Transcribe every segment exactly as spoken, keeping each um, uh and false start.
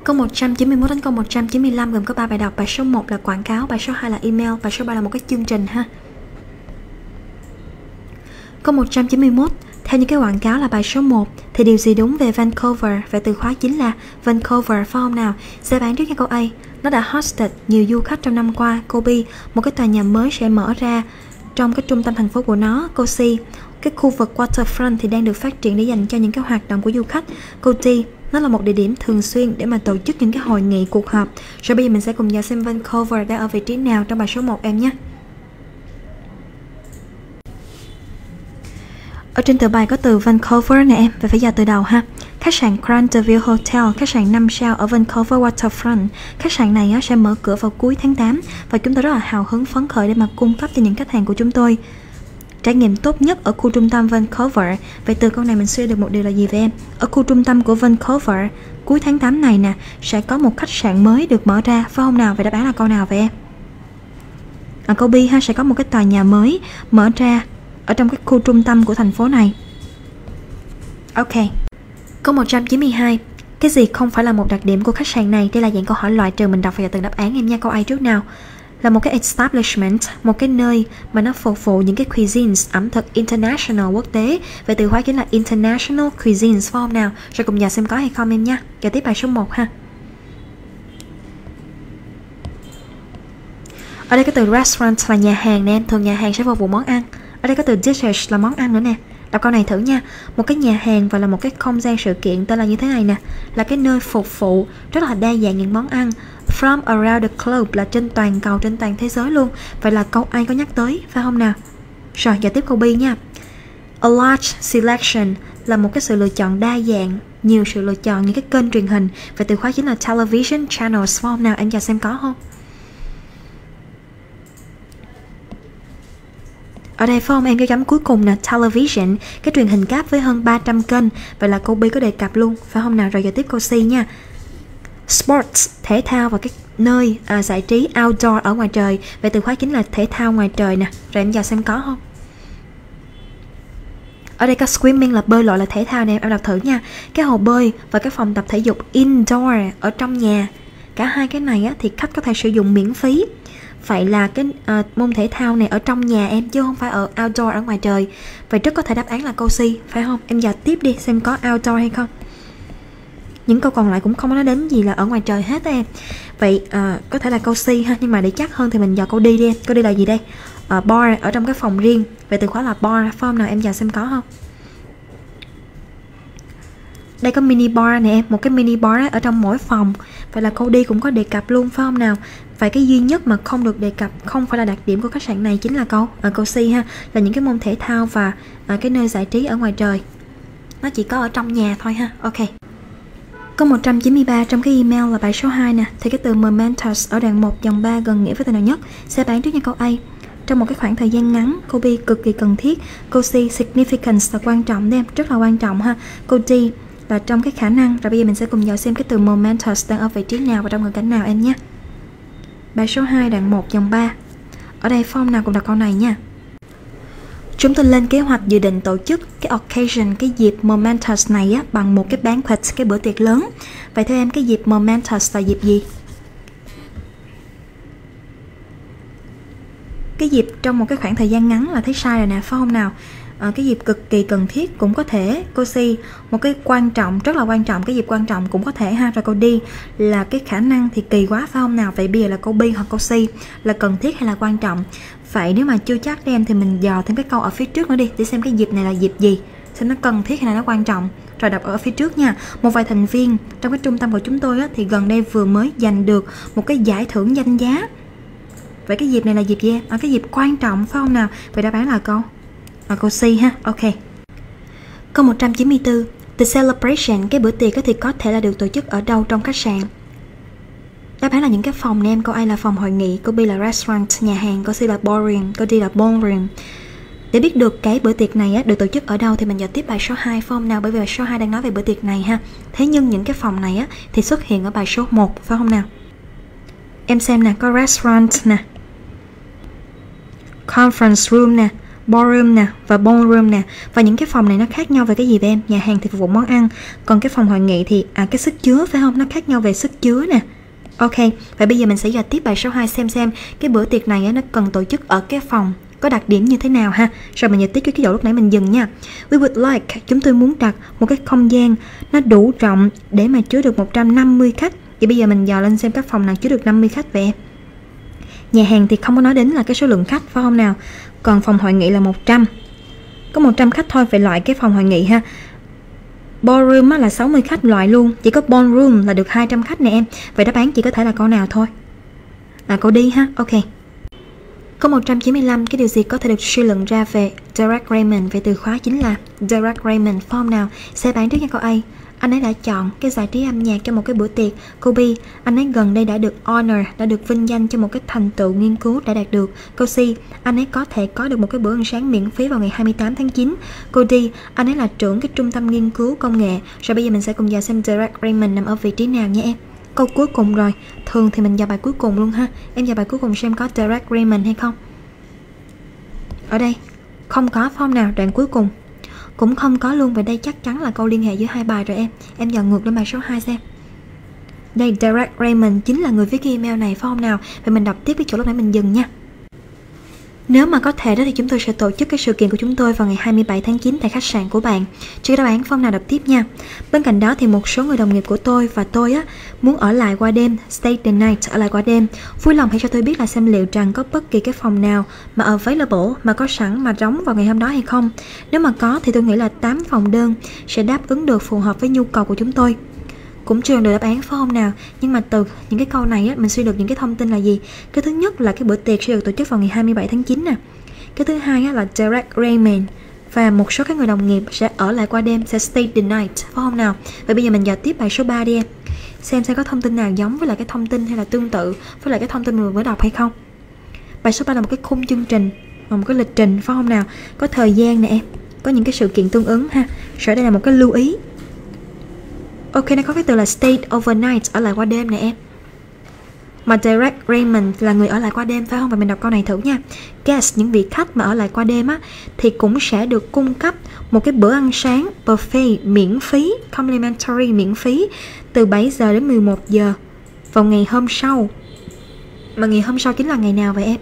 Câu một trăm chín mươi mốt đến câu một trăm chín mươi lăm gồm có ba bài đọc. Bài số một là quảng cáo, bài số hai là email, bài số ba là một cái chương trình ha. Câu một trăm chín mươi mốt, theo những cái quảng cáo là bài số một thì điều gì đúng về Vancouver? Vậy từ khóa chính là Vancouver phải không nào? Sẽ bán trước cho câu A. Nó đã hosted nhiều du khách trong năm qua. Câu B, một cái tòa nhà mới sẽ mở ra trong cái trung tâm thành phố của nó. Câu C, cái khu vực waterfront thì đang được phát triển để dành cho những cái hoạt động của du khách. Câu D, nó là một địa điểm thường xuyên để mà tổ chức những cái hội nghị, cuộc họp. Rồi bây giờ mình sẽ cùng nhau xem Vancouver đang ở vị trí nào trong bài số một em nhé. Ở trên tờ bài có từ Vancouver nè em, và phải vào từ đầu ha. Khách sạn Grandview Hotel, khách sạn năm sao ở Vancouver Waterfront. Khách sạn này á, sẽ mở cửa vào cuối tháng tám và chúng tôi rất là hào hứng phấn khởi để mà cung cấp cho những khách hàng của chúng tôi trải nghiệm tốt nhất ở khu trung tâm Vancouver. Vậy từ câu này mình suy được một điều là gì vậy em? Ở khu trung tâm của Vancouver cuối tháng tám này nè sẽ có một khách sạn mới được mở ra, phải không nào? Vậy đáp án là câu nào vậy em? Ở câu B ha, sẽ có một cái tòa nhà mới mở ra ở trong cái khu trung tâm của thành phố này. Ok. Câu một trăm chín mươi hai, cái gì không phải là một đặc điểm của khách sạn này? Đây là dạng câu hỏi loại trừ, mình đọc vào từng đáp án em nha. Câu A trước nào. Là một cái establishment, một cái nơi mà nó phục vụ những cái cuisines, ẩm thực international, quốc tế. Vậy từ khóa chính là international cuisines, phải không nào? Rồi cùng giờ xem có hay không em nha. Giờ tiếp bài số một ha. Ở đây có từ restaurant là nhà hàng nè em, thường nhà hàng sẽ phục vụ món ăn. Ở đây có từ dishes là món ăn nữa nè. Đọc câu này thử nha. Một cái nhà hàng và là một cái không gian sự kiện tên là như thế này nè, là cái nơi phục vụ rất là đa dạng những món ăn. From around the globe là trên toàn cầu, trên toàn thế giới luôn. Vậy là câu A có nhắc tới, phải không nào? Rồi, giờ tiếp câu B nha. A large selection là một cái sự lựa chọn đa dạng, nhiều sự lựa chọn những cái kênh truyền hình. Vậy từ khóa chính là television channels, phải không nào? Anh chờ xem có không? Ở đây phải không em, cái chấm cuối cùng là television, cái truyền hình cáp với hơn ba trăm kênh. Vậy là câu B có đề cập luôn, phải không nào? Rồi giờ tiếp câu C nha. Sports, thể thao và cái nơi à, giải trí outdoor ở ngoài trời. Vậy từ khóa chính là thể thao ngoài trời nè. Rồi em giờ xem có không? Ở đây có swimming là bơi lội là thể thao nè, em đọc thử nha. Cái hồ bơi và cái phòng tập thể dục indoor ở trong nhà. Cả hai cái này á, thì khách có thể sử dụng miễn phí. Vậy là cái uh, môn thể thao này ở trong nhà em, chứ không phải ở outdoor ở ngoài trời. Vậy rất có thể đáp án là câu C, phải không? Em giờ tiếp đi xem có outdoor hay không. Những câu còn lại cũng không có nói đến gì là ở ngoài trời hết em. Vậy uh, có thể là câu C ha, nhưng mà để chắc hơn thì mình dò câu D đi em. Câu D là gì đây? Uh, bar ở trong cái phòng riêng. Vậy từ khóa là bar, phải không nào? Em giờ xem có không? Đây có mini bar nè em, một cái mini bar ở trong mỗi phòng. Vậy là câu D cũng có đề cập luôn, phải không nào? Vậy cái duy nhất mà không được đề cập, không phải là đặc điểm của khách sạn này, chính là câu à, câu C ha, là những cái môn thể thao và à, cái nơi giải trí ở ngoài trời. Nó chỉ có ở trong nhà thôi ha. Ok. Câu một trăm chín mươi ba trong cái email là bài số hai nè. Thì cái từ momentous ở đoạn một dòng ba gần nghĩa với từ nào nhất? Sẽ bán trước như câu A. Trong một cái khoảng thời gian ngắn. Câu B cực kỳ cần thiết. Câu C significance là quan trọng em, rất là quan trọng ha. Câu D là trong cái khả năng. Rồi bây giờ mình sẽ cùng nhau xem cái từ momentous đang ở vị trí nào và trong ngữ cảnh nào em nhé. Bài số hai đoạn một dòng ba. Ở đây form nào cũng đặt câu này nha. Chúng tôi lên kế hoạch dự định tổ chức cái occasion, cái dịp momentous này á, bằng một cái banquet, cái bữa tiệc lớn. Vậy theo em cái dịp momentous là dịp gì? Cái dịp trong một cái khoảng thời gian ngắn là thấy sai rồi nè, phải không nào? À, cái dịp cực kỳ cần thiết cũng có thể. Câu C một cái quan trọng, rất là quan trọng, cái dịp quan trọng cũng có thể ha. Rồi câu D là cái khả năng thì kỳ quá, phải không nào? Vậy bây giờ là câu B hoặc câu C là cần thiết hay là quan trọng. Vậy nếu mà chưa chắc em thì mình dò thêm cái câu ở phía trước nữa đi, để xem cái dịp này là dịp gì, xem nó cần thiết hay là nó quan trọng. Rồi đọc ở phía trước nha. Một vài thành viên trong cái trung tâm của chúng tôi á, thì gần đây vừa mới giành được một cái giải thưởng danh giá. Vậy cái dịp này là dịp gì em? À, cái dịp quan trọng, phải không nào? Vậy đáp án là câu à, câu C ha. Ok. Câu một trăm chín mươi tư. The celebration, cái bữa tiệc thì có thể là được tổ chức ở đâu trong khách sạn? Đáp án là những cái phòng nè em. Câu A là phòng hội nghị, câu B là restaurant, nhà hàng, câu C là ballroom, câu D là ballroom. Để biết được cái bữa tiệc này á, được tổ chức ở đâu thì mình dò tiếp bài số hai, phải không nào? Bởi vì bài số hai đang nói về bữa tiệc này ha. Thế nhưng những cái phòng này á, thì xuất hiện ở bài số một, phải không nào? Em xem nè, có restaurant nè, conference room nè, ballroom nè và ballroom nè. Và những cái phòng này nó khác nhau về cái gì vậy em? Nhà hàng thì phục vụ món ăn, còn cái phòng hội nghị thì à cái sức chứa phải không? Nó khác nhau về sức chứa nè. Ok, vậy bây giờ mình sẽ giải tiếp bài số hai xem xem cái bữa tiệc này á, nó cần tổ chức ở cái phòng có đặc điểm như thế nào ha. Rồi mình giải tiếp cái chỗ lúc nãy mình dừng nha. We would like, chúng tôi muốn đặt một cái không gian nó đủ rộng để mà chứa được một trăm năm mươi khách. Vậy bây giờ mình dò lên xem các phòng nào chứa được năm mươi khách vậy. Nhà hàng thì không có nói đến là cái số lượng khách phải không nào. Còn phòng hội nghị là một trăm. Có một trăm khách thôi, phải loại cái phòng hội nghị ha. Ballroom là sáu mươi khách loại luôn. Chỉ có ballroom là được hai trăm khách nè em. Vậy đáp án chỉ có thể là câu nào thôi? Là câu đi ha. Ok. Có một trăm chín mươi lăm cái điều gì có thể được suy luận ra về Derek Raymond. Vậy từ khóa chính là Derek Raymond phải không nào? Sẽ bán trước nha câu A. Anh ấy đã chọn cái giải trí âm nhạc cho một cái bữa tiệc. Câu B, anh ấy gần đây đã được honor, đã được vinh danh cho một cái thành tựu nghiên cứu đã đạt được. Câu C, anh ấy có thể có được một cái bữa ăn sáng miễn phí vào ngày hai mươi tám tháng chín. Câu D, anh ấy là trưởng cái trung tâm nghiên cứu công nghệ. Rồi bây giờ mình sẽ cùng vào xem Derek Raymond nằm ở vị trí nào nha em. Câu cuối cùng rồi, thường thì mình vào bài cuối cùng luôn ha. Em vào bài cuối cùng xem có Derek Raymond hay không. Ở đây không có phải không nào? Đoạn cuối cùng cũng không có luôn. Và đây chắc chắn là câu liên hệ giữa hai bài rồi em. Em dò ngược lên bài số hai xem. Đây, Derek Raymond chính là người viết cái email này phải không nào? Vậy mình đọc tiếp cái chỗ lúc nãy mình dừng nha. Nếu mà có thể đó thì chúng tôi sẽ tổ chức cái sự kiện của chúng tôi vào ngày hai mươi bảy tháng chín tại khách sạn của bạn. Chứ đáp án phong nào đọc tiếp nha. Bên cạnh đó thì một số người đồng nghiệp của tôi và tôi á muốn ở lại qua đêm, stay the night, ở lại qua đêm. Vui lòng hãy cho tôi biết là xem liệu rằng có bất kỳ cái phòng nào mà available, mà có sẵn mà trống vào ngày hôm đó hay không. Nếu mà có thì tôi nghĩ là tám phòng đơn sẽ đáp ứng được phù hợp với nhu cầu của chúng tôi. Cũng chưa được đáp án phải không nào? Nhưng mà từ những cái câu này á, mình suy được những cái thông tin là gì? Cái thứ nhất là cái bữa tiệc sẽ được tổ chức vào ngày hai mươi bảy tháng chín nè. Cái thứ hai á, là Derek Raymond và một số các người đồng nghiệp sẽ ở lại qua đêm, sẽ stay the night phải không nào? Vậy bây giờ mình dò tiếp bài số ba đi em. Xem xem có thông tin nào giống với lại cái thông tin hay là tương tự với lại cái thông tin mình vừa đọc hay không. Bài số ba là một cái khung chương trình, một cái lịch trình phải không nào? Có thời gian nè em, có những cái sự kiện tương ứng ha. Rồi đây là một cái lưu ý. Ok, nó có cái từ là stay overnight, ở lại qua đêm nè em. Mà Derek Raymond là người ở lại qua đêm phải không? Và mình đọc câu này thử nha. Guest, những vị khách mà ở lại qua đêm á thì cũng sẽ được cung cấp một cái bữa ăn sáng buffet miễn phí, complimentary miễn phí từ bảy giờ đến mười một giờ vào ngày hôm sau. Mà ngày hôm sau chính là ngày nào vậy em?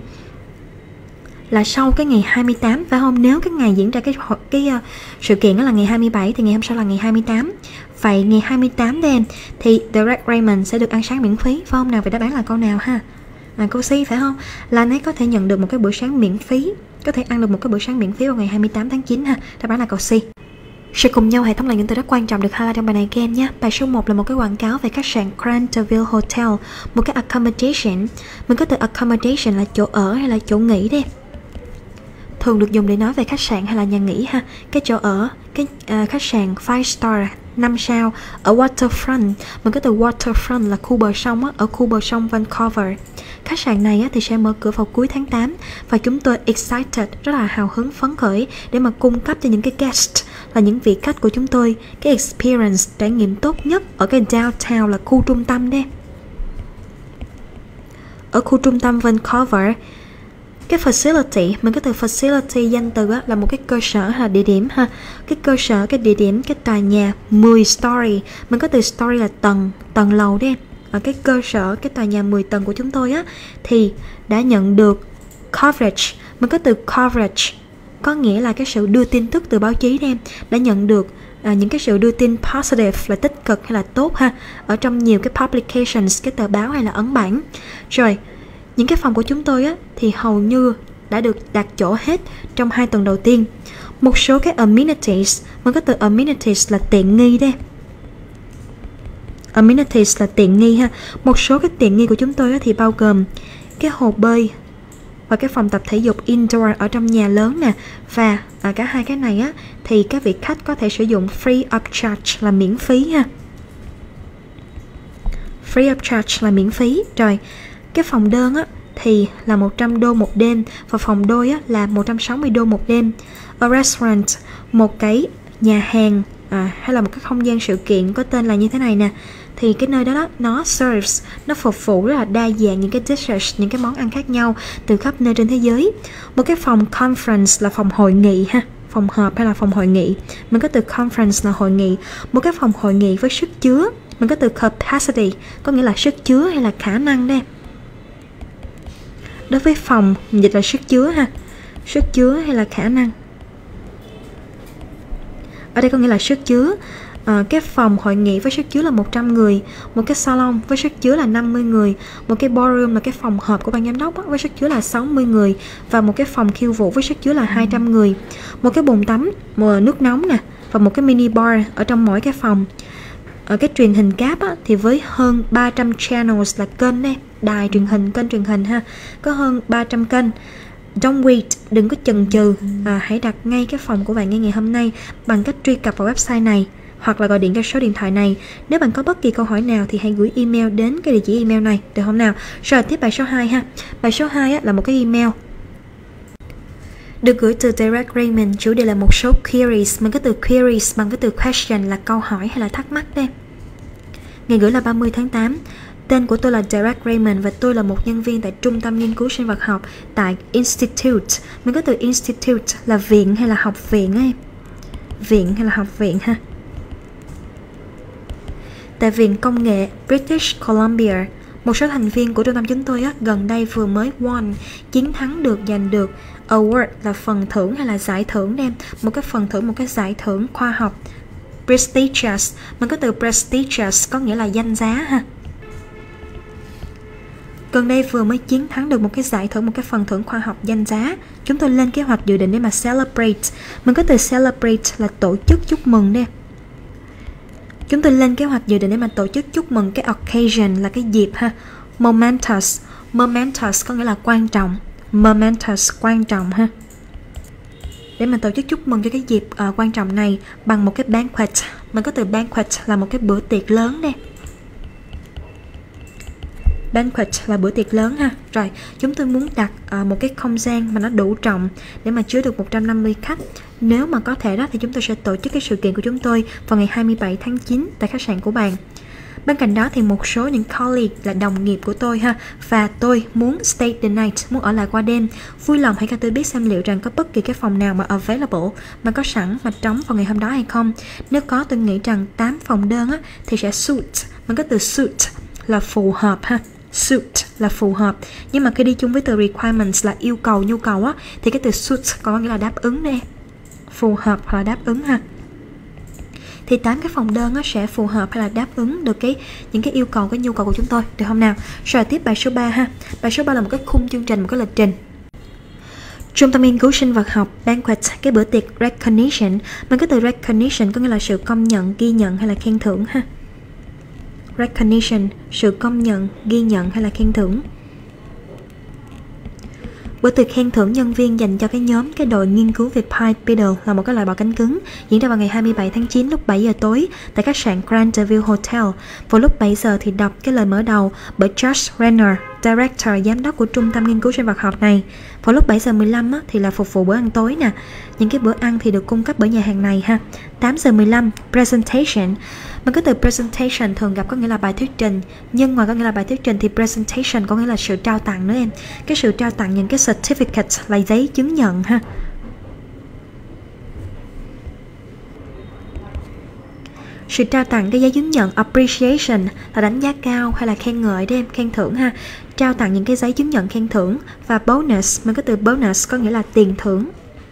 Là sau cái ngày hai mươi tám phải không? Nếu cái ngày diễn ra cái cái uh, sự kiện đó là ngày hai mươi bảy thì ngày hôm sau là ngày hai mươi tám. Vậy ngày hai mươi tám đêm thì Derek Raymond sẽ được ăn sáng miễn phí phải không nào? Vậy đáp án là câu nào ha? À, câu C phải không? Là anh ấy có thể nhận được một cái bữa sáng miễn phí, có thể ăn được một cái bữa sáng miễn phí vào ngày hai mươi tám tháng chín ha. Đáp án là câu C. Sẽ cùng nhau hệ thống lại những từ rất quan trọng được highlight trong bài này các em nhé. Bài số một là một cái quảng cáo về khách sạn Granteville Hotel, một cái accommodation. Mình có từ accommodation là chỗ ở hay là chỗ nghỉ đấy. Thường được dùng để nói về khách sạn hay là nhà nghỉ ha. Cái chỗ ở, cái uh, khách sạn five star, năm sao ở waterfront. Mình có từ waterfront là khu bờ sông á, ở khu bờ sông Vancouver. Khách sạn này á, thì sẽ mở cửa vào cuối tháng tám và chúng tôi excited, rất là hào hứng phấn khởi để mà cung cấp cho những cái guest là những vị khách của chúng tôi cái experience, trải nghiệm tốt nhất ở cái downtown là khu trung tâm đấy. Ở khu trung tâm Vancouver. Cái facility, mình có từ facility danh từ á, là một cái cơ sở hay là địa điểm ha. Cái cơ sở, cái địa điểm, cái tòa nhà mười story. Mình có từ story là tầng, tầng lầu đấy em. Ở cái cơ sở, cái tòa nhà mười tầng của chúng tôi á thì đã nhận được coverage. Mình có từ coverage có nghĩa là cái sự đưa tin tức từ báo chí đấy em. Đã nhận được à, những cái sự đưa tin positive là tích cực hay là tốt ha. Ở trong nhiều cái publications, cái tờ báo hay là ấn bản. Rồi những cái phòng của chúng tôi á, thì hầu như đã được đặt chỗ hết trong hai tuần đầu tiên. Một số cái amenities, mình có từ amenities là tiện nghi đấy. Amenities là tiện nghi ha. Một số cái tiện nghi của chúng tôi á, thì bao gồm cái hồ bơi và cái phòng tập thể dục indoor ở trong nhà lớn nè. Và à, cả hai cái này á, thì các vị khách có thể sử dụng free of charge là miễn phí ha. Free of charge là miễn phí. Rồi cái phòng đơn á, thì là một trăm đô một đêm và phòng đôi á, là một trăm sáu mươi đô một đêm. A restaurant, một cái nhà hàng à, hay là một cái không gian sự kiện có tên là như thế này nè. thì cái nơi đó, đó nó serves, nó phục vụ rất là đa dạng những cái dishes, những cái món ăn khác nhau từ khắp nơi trên thế giới. Một cái phòng conference là phòng hội nghị ha, phòng họp hay là phòng hội nghị, mình có từ conference là hội nghị. Một cái phòng hội nghị với sức chứa, mình có từ capacity, có nghĩa là sức chứa hay là khả năng đây. Đối với phòng mình dịch là sức chứa ha, sức chứa hay là khả năng. Ở đây có nghĩa là sức chứa. À, cái phòng hội nghị với sức chứa là một trăm người, một cái salon với sức chứa là năm mươi người, một cái ballroom là cái phòng họp của ban giám đốc á, với sức chứa là sáu mươi người, và một cái phòng khiêu vũ với sức chứa là hai trăm người. Một cái bồn tắm một nước nóng nè, và một cái mini bar ở trong mỗi cái phòng. Ở cái truyền hình cáp á, thì với hơn ba trăm channels là kênh đây, đài truyền hình, kênh truyền hình ha, có hơn ba trăm kênh. Don't wait, đừng có chần chừ, à, hãy đặt ngay cái phòng của bạn ngay ngày hôm nay bằng cách truy cập vào website này hoặc là gọi điện cho số điện thoại này. Nếu bạn có bất kỳ câu hỏi nào thì hãy gửi email đến cái địa chỉ email này, được không nào? Rồi tiếp bài số hai ha. Bài số hai á, là một cái email được gửi từ Derek Raymond, chủ đề là một số queries, mình có từ queries bằng cái từ question là câu hỏi hay là thắc mắc đây. Ngày gửi là ba mươi tháng tám. Tên của tôi là Derek Raymond và tôi là một nhân viên tại Trung tâm Nghiên cứu Sinh vật học tại Institute. Mình có từ Institute là viện hay là học viện ấy. Viện hay là học viện ha. Tại Viện Công nghệ British Columbia, một số thành viên của trung tâm chúng tôi á, gần đây vừa mới won, chiến thắng được, giành được award là phần thưởng hay là giải thưởng đem, một cái phần thưởng, một cái giải thưởng khoa học. Prestigious, mình có từ prestigious có nghĩa là danh giá ha. Gần đây vừa mới chiến thắng được một cái giải thưởng, một cái phần thưởng khoa học danh giá. Chúng tôi lên kế hoạch dự định để mà celebrate. Mình có từ celebrate là tổ chức chúc mừng đây. Chúng tôi lên kế hoạch dự định để mà tổ chức chúc mừng cái occasion là cái dịp ha. Momentous, momentous có nghĩa là quan trọng. Momentous quan trọng ha. Để mà tổ chức chúc mừng cho cái dịp uh, quan trọng này bằng một cái banquet. Mình có từ banquet là một cái bữa tiệc lớn đây. Banquet là bữa tiệc lớn ha. Rồi, chúng tôi muốn đặt uh, một cái không gian mà nó đủ rộng để mà chứa được một trăm năm mươi khách. Nếu mà có thể đó thì chúng tôi sẽ tổ chức cái sự kiện của chúng tôi vào ngày hai mươi bảy tháng chín tại khách sạn của bạn. Bên cạnh đó thì một số những colleague là đồng nghiệp của tôi ha, và tôi muốn stay the night, muốn ở lại qua đêm. Vui lòng hãy cho tôi biết xem liệu rằng có bất kỳ cái phòng nào mà available, mà có sẵn, mà trống vào ngày hôm đó hay không. Nếu có, tôi nghĩ rằng tám phòng đơn á, thì sẽ suit. Mình có từ suit là phù hợp ha. Suit là phù hợp. Nhưng mà khi đi chung với từ requirements là yêu cầu, nhu cầu á, thì cái từ suit có nghĩa là đáp ứng đây. Phù hợp hoặc là đáp ứng ha. Thì tám cái phòng đơn nó sẽ phù hợp hay là đáp ứng được cái những cái yêu cầu, cái nhu cầu của chúng tôi, được không nào? Rồi tiếp bài số ba ha. Bài số ba là một cái khung chương trình, một cái lịch trình. Trung tâm Nghiên cứu Sinh vật học banquet, cái bữa tiệc recognition. Mình có từ recognition có nghĩa là sự công nhận, ghi nhận hay là khen thưởng ha. Recognition, sự công nhận, ghi nhận hay là khen thưởng. Bữa tiệc khen thưởng nhân viên dành cho cái nhóm, cái đội nghiên cứu về bipedal là một cái loại bò cánh cứng, diễn ra vào ngày hai mươi bảy tháng chín lúc bảy giờ tối tại khách sạn Grandview Hotel. Vào lúc bảy giờ thì đọc cái lời mở đầu bởi Josh Renner, Director, giám đốc của Trung tâm Nghiên cứu Sinh vật học này. Vào lúc bảy giờ mười lăm á, thì là phục vụ bữa ăn tối nè. Những cái bữa ăn thì được cung cấp bởi nhà hàng này ha. tám giờ mười lăm presentation. Mình có từ presentation thường gặp có nghĩa là bài thuyết trình, nhưng ngoài có nghĩa là bài thuyết trình thì presentation có nghĩa là sự trao tặng nữa em. Cái sự trao tặng những cái certificate là giấy chứng nhận ha. Sự trao tặng cái giấy chứng nhận appreciation là đánh giá cao hay là khen ngợi đấy em, khen thưởng ha. Trao tặng những cái giấy chứng nhận khen thưởng. Và bonus, mình có từ bonus có nghĩa là tiền thưởng.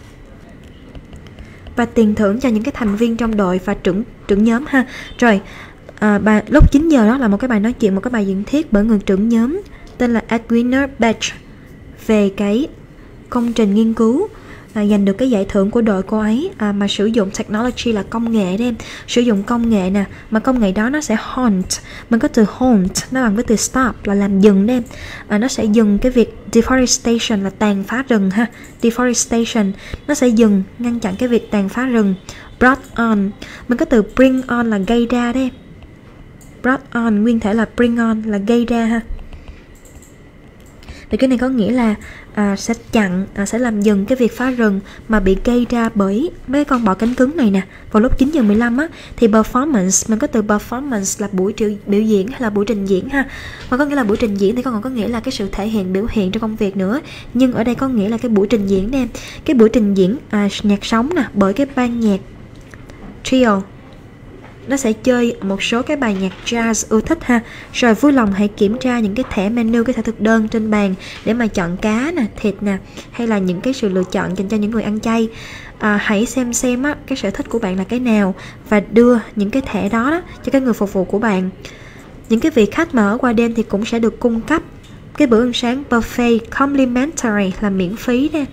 Và tiền thưởng cho những cái thành viên trong đội và trưởng trưởng nhóm ha. Rồi, à, bà, lúc chín giờ đó là một cái bài nói chuyện, một cái bài diễn thuyết bởi người trưởng nhóm tên là Edwina Batch về cái công trình nghiên cứu à, giành được cái giải thưởng của đội cô ấy à, mà sử dụng technology là công nghệ đấy em. Sử dụng công nghệ nè, mà công nghệ đó nó sẽ haunt. Mình có từ haunt, nó bằng với từ stop là làm dừng đấy em. À, nó sẽ dừng cái việc deforestation là tàn phá rừng ha. Deforestation, nó sẽ dừng, ngăn chặn cái việc tàn phá rừng. Brought on, mình có từ bring on là gây ra đấy em. Brought on, nguyên thể là bring on là gây ra ha. Thì cái này có nghĩa là à, sẽ chặn, à, sẽ làm dừng cái việc phá rừng mà bị gây ra bởi mấy con bọ cánh cứng này nè. Vào lúc chín giờ mười lăm á, thì performance, mình có từ performance là buổi biểu diễn hay là buổi trình diễn ha. Mà có nghĩa là buổi trình diễn thì còn có nghĩa là cái sự thể hiện, biểu hiện trong công việc nữa. Nhưng ở đây có nghĩa là cái buổi trình diễn nè. Cái buổi trình diễn à, nhạc sống nè, bởi cái ban nhạc trio. Nó sẽ chơi một số cái bài nhạc jazz ưa thích ha. Rồi vui lòng hãy kiểm tra những cái thẻ menu, cái thẻ thực đơn trên bàn để mà chọn cá nè, thịt nè, hay là những cái sự lựa chọn dành cho những người ăn chay. À, hãy xem xem á, cái sở thích của bạn là cái nào và đưa những cái thẻ đó, đó cho cái người phục vụ của bạn. Những cái vị khách mà ở qua đêm thì cũng sẽ được cung cấp cái bữa ăn sáng buffet complimentary là miễn phí nè.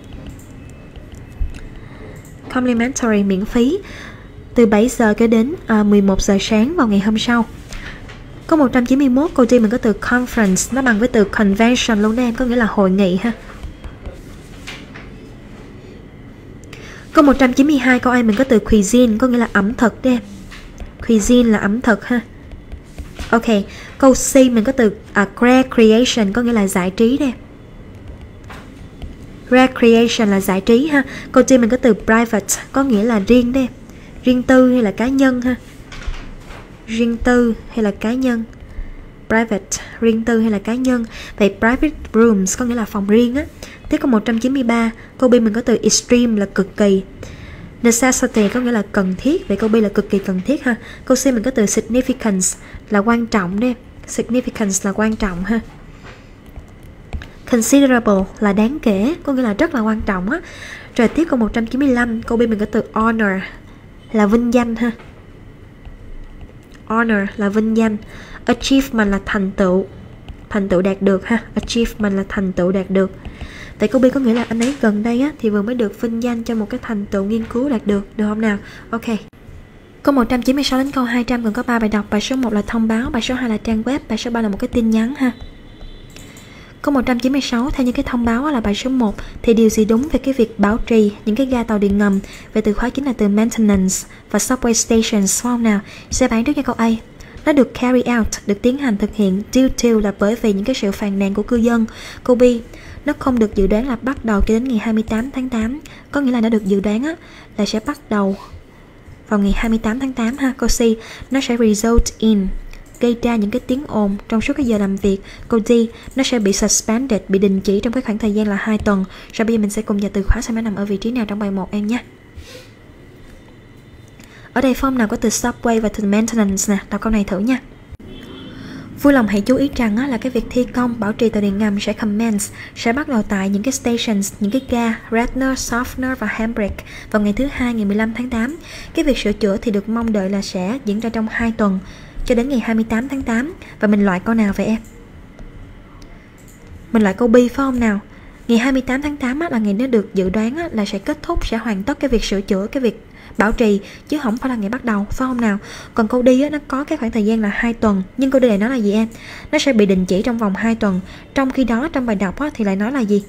Complimentary miễn phí từ bảy giờ cho đến à, mười một giờ sáng vào ngày hôm sau. Có một trăm chín mươi mốt câu T mình có từ conference, nó bằng với từ convention luôn đó em, có nghĩa là hội nghị ha. Có một trăm chín mươi hai câu A mình có từ cuisine, có nghĩa là ẩm thực đó em. Cuisine là ẩm thực ha. Ok, câu C mình có từ uh, recreation, có nghĩa là giải trí đó em. Recreation là giải trí ha. Câu D mình có từ private, có nghĩa là riêng đó em. Riêng tư hay là cá nhân ha. Riêng tư hay là cá nhân. Private, riêng tư hay là cá nhân. Vậy private rooms có nghĩa là phòng riêng á. Tiếp câu một trăm chín mươi ba, câu B mình có từ extreme là cực kỳ. Necessity có nghĩa là cần thiết. Vậy câu B là cực kỳ cần thiết ha. Câu C mình có từ significance là quan trọng đấy. Significance là quan trọng ha. Considerable là đáng kể, có nghĩa là rất là quan trọng á. Rồi tiếp câu một trăm chín mươi lăm, câu B mình có từ honor là vinh danh ha. Honor là vinh danh. Achievement là thành tựu, thành tựu đạt được ha. Achievement là thành tựu đạt được. Tại câu B có nghĩa là anh ấy gần đây á thì vừa mới được vinh danh cho một cái thành tựu nghiên cứu đạt được, được không nào? Ok. Câu một trăm chín mươi sáu đến câu hai trăm cần có ba bài đọc. Bài số một là thông báo, bài số hai là trang web, bài số ba là một cái tin nhắn ha. Câu một trăm chín mươi sáu, theo những cái thông báo là bài số một thì điều gì đúng về cái việc bảo trì những cái ga tàu điện ngầm? Về từ khóa chính là từ maintenance và subway stations, phải không nào? Sẽ bán trước cho câu A. Nó được carry out, được tiến hành thực hiện due to là bởi vì những cái sự phàn nàn của cư dân. Câu B, nó không được dự đoán là bắt đầu cho đến ngày hai mươi tám tháng tám, có nghĩa là nó được dự đoán á, là sẽ bắt đầu vào ngày hai mươi tám tháng tám ha. Câu C, nó sẽ result in, gây ra những cái tiếng ồn trong suốt cái giờ làm việc. Câu D, nó sẽ bị suspended, bị đình chỉ trong cái khoảng thời gian là hai tuần. Rồi bây giờ mình sẽ cùng vào từ khóa xem nó nằm ở vị trí nào trong bài một em nhé. Ở đây form nào có từ subway và từ maintenance nè, đọc câu này thử nha. Vui lòng hãy chú ý rằng á, là cái việc thi công bảo trì tàu điện ngầm sẽ commence, sẽ bắt đầu tại những cái stations, những cái ga Radnor, Sofner và Hambrick vào ngày thứ hai ngày mười lăm tháng tám. Cái việc sửa chữa thì được mong đợi là sẽ diễn ra trong hai tuần cho đến ngày hai mươi tám tháng tám. Và mình loại câu nào vậy em? Mình loại câu B phải không nào? Ngày hai mươi tám tháng tám á, là ngày nó được dự đoán á, là sẽ kết thúc, sẽ hoàn tất cái việc sửa chữa, cái việc bảo trì, chứ không phải là ngày bắt đầu, phải không nào? Còn câu đi á, nó có cái khoảng thời gian là hai tuần, nhưng câu đi này nói là gì em? Nó sẽ bị đình chỉ trong vòng hai tuần. Trong khi đó trong bài đọc á, thì lại nói là gì?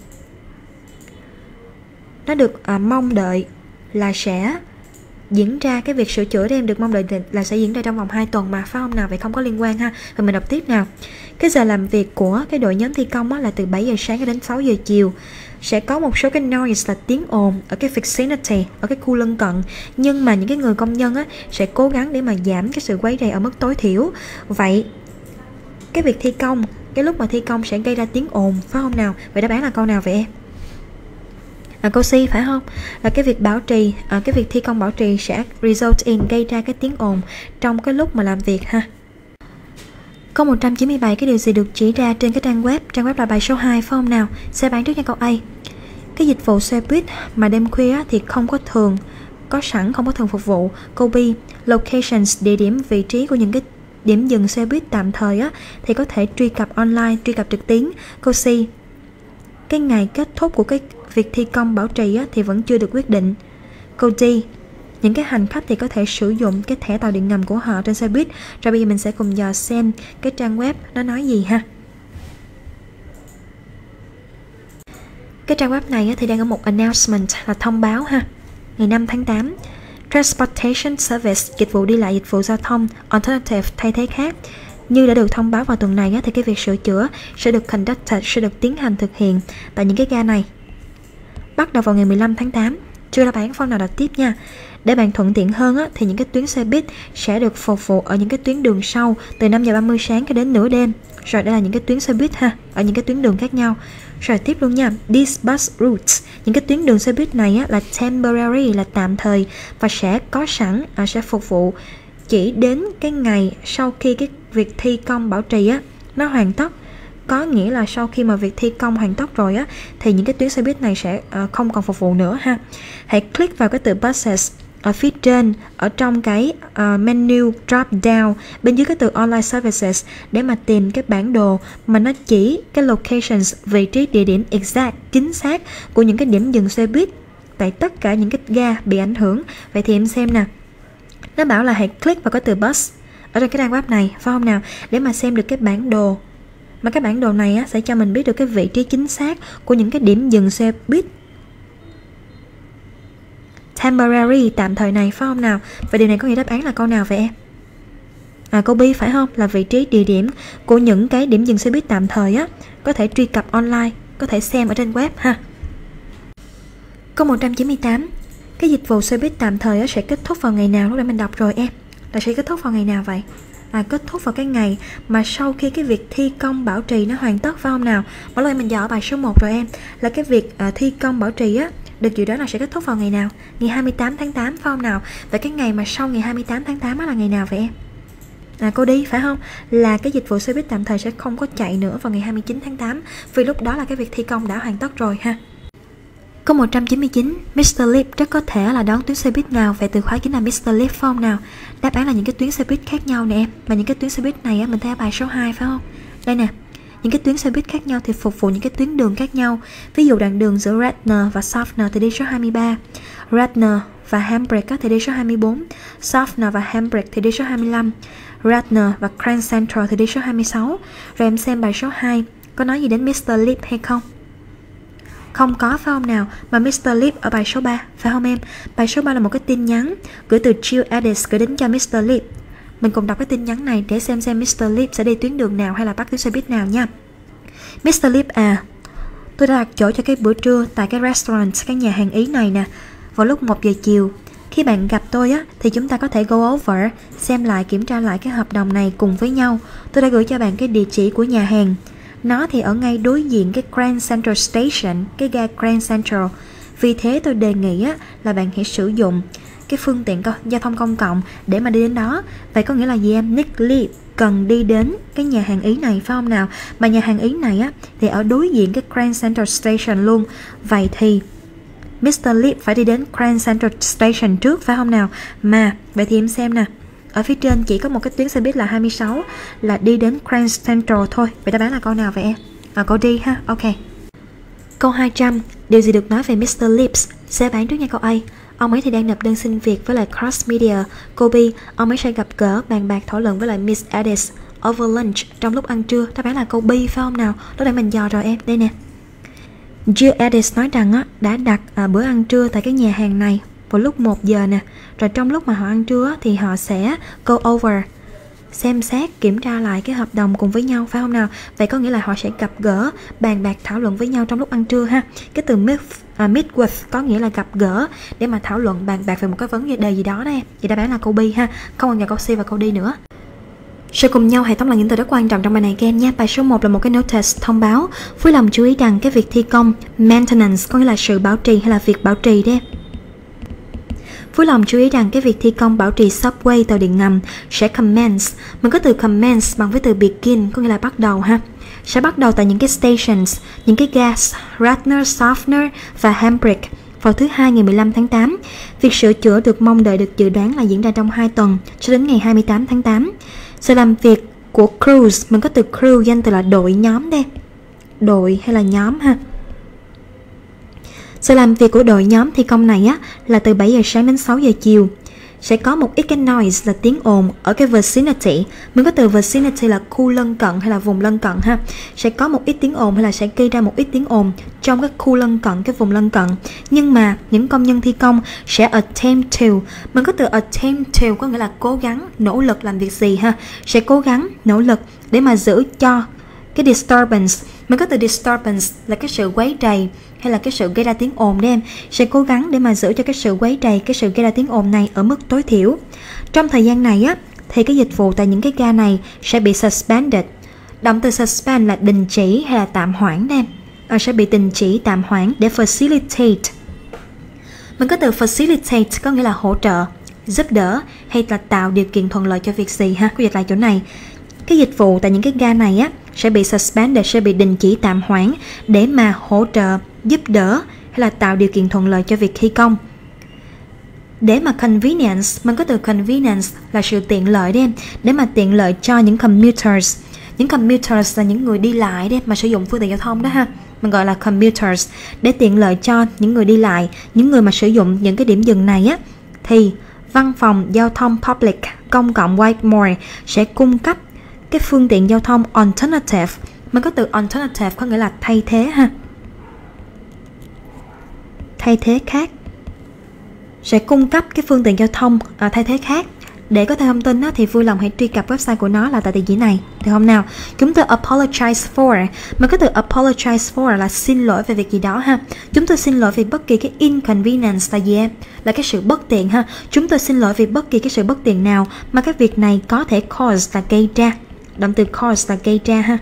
Nó được à, mong đợi là sẽ diễn ra, cái việc sửa chữa em được mong đợi là sẽ diễn ra trong vòng hai tuần mà, phải không nào? Vậy không có liên quan ha. Và mình đọc tiếp nào. Cái giờ làm việc của cái đội nhóm thi công á, là từ bảy giờ sáng đến sáu giờ chiều. Sẽ có một số cái noise là tiếng ồn ở cái vicinity, ở cái khu lân cận, nhưng mà những cái người công nhân á, sẽ cố gắng để mà giảm cái sự quấy rầy ở mức tối thiểu. Vậy cái việc thi công, cái lúc mà thi công sẽ gây ra tiếng ồn, phải không nào? Vậy đáp án là câu nào vậy em? À, câu C phải không? Là cái việc bảo trì, à, cái việc thi công bảo trì sẽ result in, gây ra cái tiếng ồn trong cái lúc mà làm việc ha. Câu một trăm chín mươi bảy, cái điều gì được chỉ ra trên cái trang web? Trang web là bài số hai phải không nào? Sẽ bán trước cho câu A. Cái dịch vụ xe buýt mà đêm khuya thì không có thường có sẵn, không có thường phục vụ. Câu B, locations, địa điểm, vị trí của những cái điểm dừng xe buýt tạm thời á, thì có thể truy cập online, truy cập trực tuyến. Câu C, cái ngày kết thúc của cái việc thi công bảo trì á, thì vẫn chưa được quyết định. Câu D, những cái hành khách thì có thể sử dụng cái thẻ tàu điện ngầm của họ trên xe buýt. Rồi bây giờ mình sẽ cùng dò xem cái trang web nó nói gì ha. Cái trang web này thì đang có một announcement là thông báo ha. Ngày năm tháng tám, Transportation Service, dịch vụ đi lại, dịch vụ giao thông, alternative, thay thế khác, Như đã được thông báo vào tuần này á, thì cái việc sửa chữa sẽ được conducted, sẽ được tiến hành thực hiện tại những cái ga này bắt đầu vào ngày mười lăm tháng tám. Chưa ra bán phone nào đặt tiếp nha. Để bạn thuận tiện hơn á, thì những cái tuyến xe buýt sẽ được phục vụ ở những cái tuyến đường sau từ năm giờ ba mươi sáng cho đến nửa đêm. Rồi đây là những cái tuyến xe buýt ha, ở những cái tuyến đường khác nhau. Rồi tiếp luôn nha, these bus routes, những cái tuyến đường xe buýt này á, là temporary, là tạm thời và sẽ có sẵn, à, sẽ phục vụ chỉ đến cái ngày sau khi cái việc thi công bảo trì á nó hoàn tất. Có nghĩa là sau khi mà việc thi công hoàn tất rồi á thì những cái tuyến xe buýt này sẽ uh, không còn phục vụ nữa ha. Hãy click vào cái từ buses ở phía trên, ở trong cái uh, menu drop down bên dưới cái từ online services để mà tìm cái bản đồ mà nó chỉ cái locations, vị trí địa điểm exact, chính xác của những cái điểm dừng xe buýt tại tất cả những cái ga bị ảnh hưởng. Vậy thì em xem nè, nó bảo là hãy click vào cái từ bus ở trên cái trang web này, phải không nào, để mà xem được cái bản đồ. Mà cái bản đồ này á, sẽ cho mình biết được cái vị trí chính xác của những cái điểm dừng xe buýt temporary, tạm thời này, phải không nào? Vậy điều này có nghĩa đáp án là câu nào vậy em? À, câu B phải không? Là vị trí địa điểm của những cái điểm dừng xe buýt tạm thời á, có thể truy cập online, có thể xem ở trên web ha. Câu một trăm chín mươi tám, cái dịch vụ xe buýt tạm thời á, sẽ kết thúc vào ngày nào? Lúc nãy mình đọc rồi em, là sẽ kết thúc vào ngày nào vậy? À, kết thúc vào cái ngày mà sau khi cái việc thi công bảo trì nó hoàn tất, phải không nào? Mỗi lần mình dò ở bài số một rồi em, là cái việc uh, thi công bảo trì á được dự đoán là sẽ kết thúc vào ngày nào? Ngày hai mươi tám tháng tám, phải không nào? Vậy cái ngày mà sau ngày hai mươi tám tháng tám á là ngày nào vậy em? À, cô đi phải không? Là cái dịch vụ xe buýt tạm thời sẽ không có chạy nữa vào ngày hai mươi chín tháng tám, vì lúc đó là cái việc thi công đã hoàn tất rồi ha. Câu một trăm chín mươi chín, mít tơ Lip rất có thể là đón tuyến xe buýt nào? Vậy từ khóa chính là mít tơ Lip, phải không nào? Đáp án là những cái tuyến xe buýt khác nhau nè em. Mà những cái tuyến xe buýt này á, mình thấy ở bài số hai phải không? Đây nè, những cái tuyến xe buýt khác nhau thì phục vụ những cái tuyến đường khác nhau. Ví dụ đoạn đường giữa Radnor và Sofner thì đi số hai mươi ba, Radnor và Hambrick thì đi số hai mươi bốn, Sofner và Hambrick thì đi số hai mươi lăm, Radnor và Grand Central thì đi số hai mươi sáu. Rồi em xem bài số hai có nói gì đến mít tơ Lip hay không? Không có, phải không nào? Mà mít tơ Lip ở bài số ba, phải không em? Bài số ba là một cái tin nhắn gửi từ Jill Addis gửi đến cho mít tơ Lip. Mình cùng đọc cái tin nhắn này để xem xem mít tơ Lip sẽ đi tuyến đường nào hay là bắt tuyến xe buýt nào nha. mít tơ Lip à, tôi đã đặt chỗ cho cái bữa trưa tại cái restaurant, cái nhà hàng Ý này nè, vào lúc một giờ chiều. Khi bạn gặp tôi á, thì chúng ta có thể go over, xem lại, kiểm tra lại cái hợp đồng này cùng với nhau. Tôi đã gửi cho bạn cái địa chỉ của nhà hàng. Nó thì ở ngay đối diện cái Grand Central Station, cái ga Grand Central. Vì thế tôi đề nghị á, là bạn hãy sử dụng cái phương tiện giao thông công cộng để mà đi đến đó. Vậy có nghĩa là gì em? Nick Lee cần đi đến cái nhà hàng Ý này, phải không nào? Mà nhà hàng Ý này á, thì ở đối diện cái Grand Central Station luôn. Vậy thì mít tơ Lip phải đi đến Grand Central Station trước, phải không nào? Mà vậy thì em xem nè, ở phía trên chỉ có một cái tuyến xe buýt là hai mươi sáu là đi đến Grand Central thôi. Vậy đáp án là câu nào vậy em? À, câu D ha. Ok. Câu hai trăm, điều gì được nói về mít tơ Lips? Sẽ bán trước nha câu A. Ông ấy thì đang nộp đơn xin việc với lại Cross Media. Câu B, ông ấy sẽ gặp gỡ, bàn bạc, thảo luận với lại Miss Addis over lunch trong lúc ăn trưa. Đáp án là câu B, phải không nào? Lúc nãy mình dò rồi em. Đây nè. Jill Addis nói rằng á, đã đặt à, bữa ăn trưa tại cái nhà hàng này vào lúc một giờ nè. Rồi trong lúc mà họ ăn trưa thì họ sẽ go over, xem xét, kiểm tra lại cái hợp đồng cùng với nhau, phải không nào? Vậy có nghĩa là họ sẽ gặp gỡ, bàn bạc, thảo luận với nhau trong lúc ăn trưa ha. Cái từ meet, uh, meet with có nghĩa là gặp gỡ để mà thảo luận, bàn bạc về một cái vấn đề gì đó đó em. Vậy đáp án là câu B ha. Không còn nhờ câu C và câu D nữa. Sẽ cùng nhau hãy tóm lại những từ rất quan trọng trong bài này các em nhé. Bài số một là một cái notice thông báo. Vui lòng chú ý rằng cái việc thi công maintenance có nghĩa là sự bảo trì hay là việc bảo trì đấy em. Vui lòng chú ý rằng cái việc thi công bảo trì subway, tàu điện ngầm sẽ commence. Mình có từ commence bằng với từ begin có nghĩa là bắt đầu ha. Sẽ bắt đầu tại những cái stations, những cái gas Radnor, Sofner và Hambrick vào thứ hai ngày mười lăm tháng tám. Việc sửa chữa được mong đợi được dự đoán là diễn ra trong hai tuần cho đến ngày hai mươi tám tháng tám. Sự làm việc của crews, mình có từ crew danh từ là đội nhóm đây. Đội hay là nhóm ha. Sự làm việc của đội nhóm thi công này á là từ bảy giờ sáng đến sáu giờ chiều. sẽ có một ít cái noise là tiếng ồn ở cái vicinity. Mình có từ vicinity là khu lân cận hay là vùng lân cận ha. Sẽ có một ít tiếng ồn hay là sẽ gây ra một ít tiếng ồn trong cái khu lân cận, cái vùng lân cận. Nhưng mà những công nhân thi công sẽ attempt to. Mình có từ attempt to có nghĩa là cố gắng, nỗ lực làm việc gì ha. Sẽ cố gắng, nỗ lực để mà giữ cho cái disturbance. Mình có từ disturbance là cái sự quấy rầy hay là cái sự gây ra tiếng ồn đấy em. Sẽ cố gắng để mà giữ cho cái sự quấy rầy, cái sự gây ra tiếng ồn này ở mức tối thiểu. Trong thời gian này á, thì cái dịch vụ tại những cái ga này sẽ bị suspended. Động từ suspend là đình chỉ hay là tạm hoãn đấy em. À, sẽ bị đình chỉ, tạm hoãn để facilitate. Mình có từ facilitate có nghĩa là hỗ trợ, giúp đỡ hay là tạo điều kiện thuận lợi cho việc gì ha. Cô dịch lại chỗ này. Cái dịch vụ tại những cái ga này á sẽ bị suspended, sẽ bị đình chỉ, tạm hoãn để mà hỗ trợ, giúp đỡ hay là tạo điều kiện thuận lợi cho việc thi công. Để mà convenience, mình có từ convenience là sự tiện lợi đấy em. Để mà tiện lợi cho những commuters. Những commuters là những người đi lại đấy mà sử dụng phương tiện giao thông đó ha. Mình gọi là commuters. Để tiện lợi cho những người đi lại, những người mà sử dụng những cái điểm dừng này á, thì văn phòng giao thông public công cộng Whitmore sẽ cung cấp cái phương tiện giao thông alternative. Mình có từ alternative có nghĩa là thay thế ha. Thay thế khác. Sẽ cung cấp cái phương tiện giao thông à, thay thế khác. Để có thêm thông tin á, thì vui lòng hãy truy cập website của nó là tại địa chỉ này. Được không nào? Chúng tôi apologize for. Mình có từ apologize for là xin lỗi về việc gì đó ha. Chúng tôi xin lỗi vì bất kỳ cái inconvenience là gì em? Là cái sự bất tiện ha. Chúng tôi xin lỗi vì bất kỳ cái sự bất tiện nào mà cái việc này có thể cause là gây ra. Động từ cause là gây ra ha.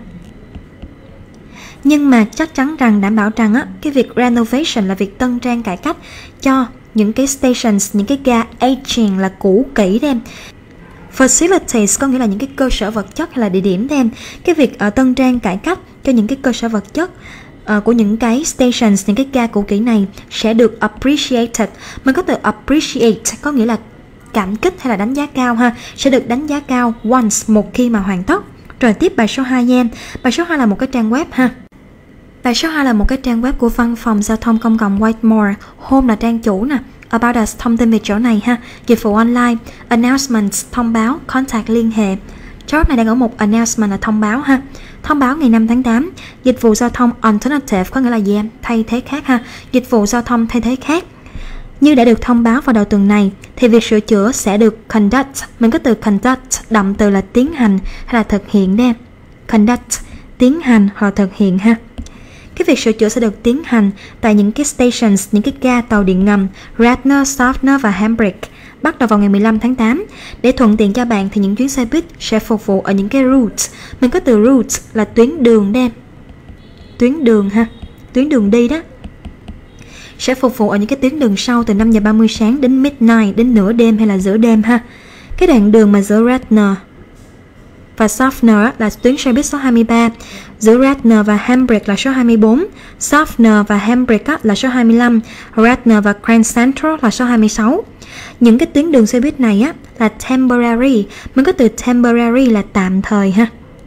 Nhưng mà chắc chắn rằng, đảm bảo rằng á, cái việc renovation là việc tân trang cải cách cho những cái stations, những cái ga aging là cũ kỹ đem. Facilities có nghĩa là những cái cơ sở vật chất hay là địa điểm đem. Cái việc ở tân trang cải cách cho những cái cơ sở vật chất uh, của những cái stations, những cái ga cũ kỹ này sẽ được appreciated. Mình có từ appreciate có nghĩa là cảm kích hay là đánh giá cao ha. Sẽ được đánh giá cao once, một khi mà hoàn tất. Rồi tiếp bài số hai nha em. Bài số hai là một cái trang web ha. Bài số hai là một cái trang web của văn phòng giao thông công cộng Whitmore. Home là trang chủ nè. About us, thông tin về chỗ này ha. Dịch vụ online. Announcements, thông báo. Contact, liên hệ. Job này đang ở một announcement là thông báo ha. Thông báo ngày năm tháng tám. Dịch vụ giao thông alternative có nghĩa là gì em? Thay thế khác ha. Dịch vụ giao thông thay thế khác. Như đã được thông báo vào đầu tuần này thì việc sửa chữa sẽ được conduct. Mình có từ conduct, động từ là tiến hành hay là thực hiện đây. Conduct, tiến hành hoặc là thực hiện ha. Cái việc sửa chữa sẽ được tiến hành tại những cái stations, những cái ga tàu điện ngầm Radnor, Schaffner và Hambrick bắt đầu vào ngày mười lăm tháng tám. Để thuận tiện cho bạn thì những chuyến xe buýt sẽ phục vụ ở những cái routes. Mình có từ routes là tuyến đường đây. Tuyến đường ha, tuyến đường đi đó. Sẽ phục vụ ở những cái tuyến đường sau từ năm giờ ba mươi sáng đến midnight, đến nửa đêm hay là giữa đêm ha. Cái đoạn đường mà giữa Radnor và Schaffner là tuyến xe buýt số hai mươi ba, giữa Radnor và Hambrick là số hai mươi bốn, Schaffner và Hambrick là số hai mươi lăm, Radnor và Grand Central là số hai mươi sáu. Những cái tuyến đường xe buýt này á là temporary. Mình có từ temporary là tạm thời ha.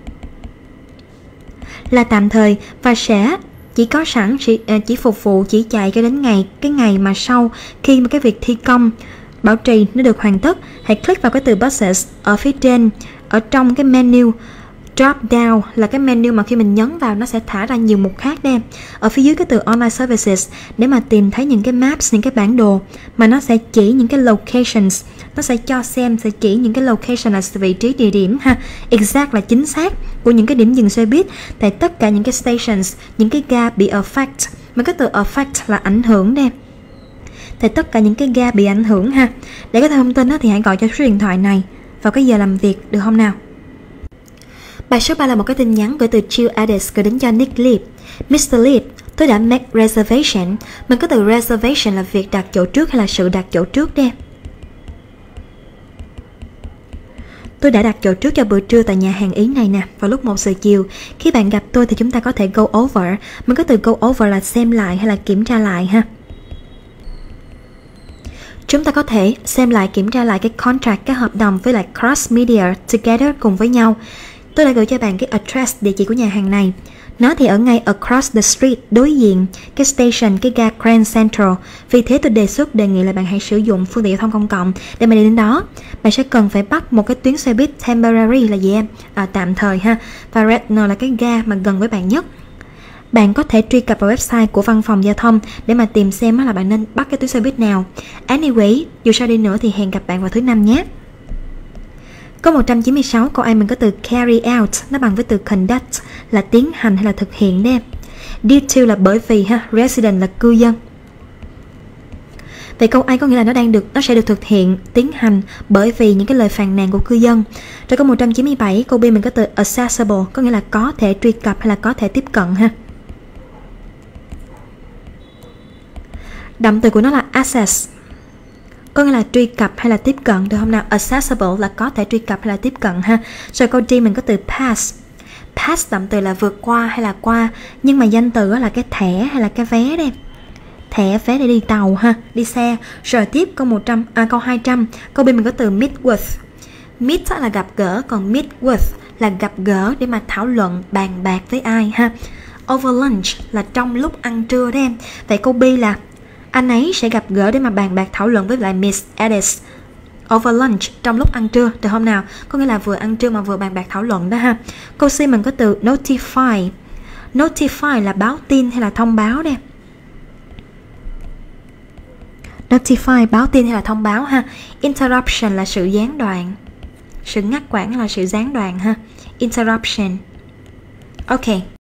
Là tạm thời và sẽ chỉ có sẵn chỉ, chỉ phục vụ chỉ chạy cho đến ngày cái ngày mà sau khi mà cái việc thi công bảo trì nó được hoàn tất. Hãy click vào cái từ buses ở phía trên, ở trong cái menu drop down là cái menu mà khi mình nhấn vào nó sẽ thả ra nhiều mục khác đây. Ở phía dưới cái từ online services để mà tìm thấy những cái maps, những cái bản đồ mà nó sẽ chỉ những cái locations, nó sẽ cho xem, sẽ chỉ những cái location là vị trí địa điểm ha, exact là chính xác của những cái điểm dừng xe buýt tại tất cả những cái stations, những cái ga bị affect. Mà cái từ affect là ảnh hưởng đây. Tại tất cả những cái ga bị ảnh hưởng ha. Để có thêm thông tin đó, thì hãy gọi cho số điện thoại này vào cái giờ làm việc được không nào? Bài số ba là một cái tin nhắn gửi từ Jill Addis gửi đến cho Nick Leap. mít tơ Leap, tôi đã make reservation. Mình có từ reservation là việc đặt chỗ trước hay là sự đặt chỗ trước đây. Tôi đã đặt chỗ trước cho bữa trưa tại nhà hàng Ý này nè, vào lúc một giờ chiều. Khi bạn gặp tôi thì chúng ta có thể go over. Mình có từ go over là xem lại hay là kiểm tra lại ha. Chúng ta có thể xem lại, kiểm tra lại cái contract, cái hợp đồng với lại cross media together cùng với nhau. Tôi đã gửi cho bạn cái address, địa chỉ của nhà hàng này. Nó thì ở ngay across the street, đối diện cái station, cái ga Grand Central. Vì thế tôi đề xuất, đề nghị là bạn hãy sử dụng phương tiện giao thông công cộng để mà đi đến đó. Bạn sẽ cần phải bắt một cái tuyến xe buýt temporary là gì em? À, tạm thời ha. Và Redner là cái ga mà gần với bạn nhất. Bạn có thể truy cập vào website của văn phòng giao thông để mà tìm xem là bạn nên bắt cái tuyến xe buýt nào. Anyway, dù sao đi nữa thì hẹn gặp bạn vào thứ năm nhé. Câu một trăm chín mươi sáu, câu A mình có từ carry out, nó bằng với từ conduct là tiến hành hay là thực hiện đấy em. Due to là bởi vì ha, resident là cư dân. Vậy câu A có nghĩa là nó đang được, nó sẽ được thực hiện, tiến hành bởi vì những cái lời phàn nàn của cư dân. Rồi câu một trăm chín mươi bảy, câu B mình có từ accessible, có nghĩa là có thể truy cập hay là có thể tiếp cận ha. Động từ của nó là access, có nghĩa là truy cập hay là tiếp cận, được không nào? Accessible là có thể truy cập hay là tiếp cận ha. Rồi câu D mình có từ pass. Pass động từ là vượt qua hay là qua, nhưng mà danh từ là cái thẻ hay là cái vé đây. Thẻ vé để đi tàu ha, đi xe. Rồi tiếp câu một trăm, à, câu hai trăm, câu B mình có từ meet with. Meet là gặp gỡ, còn meet with là gặp gỡ để mà thảo luận, bàn bạc với ai ha. Over lunch là trong lúc ăn trưa đấy em. Vậy câu B là anh ấy sẽ gặp gỡ để mà bàn bạc thảo luận với lại Miss Edis over lunch, trong lúc ăn trưa, được không nào? Có nghĩa là vừa ăn trưa mà vừa bàn bạc thảo luận đó ha. Câu C mình có từ notify. Notify là báo tin hay là thông báo đây. Notify báo tin hay là thông báo ha. Interruption là sự gián đoạn. Sự ngắt quãng là sự gián đoạn ha. Interruption. Ok.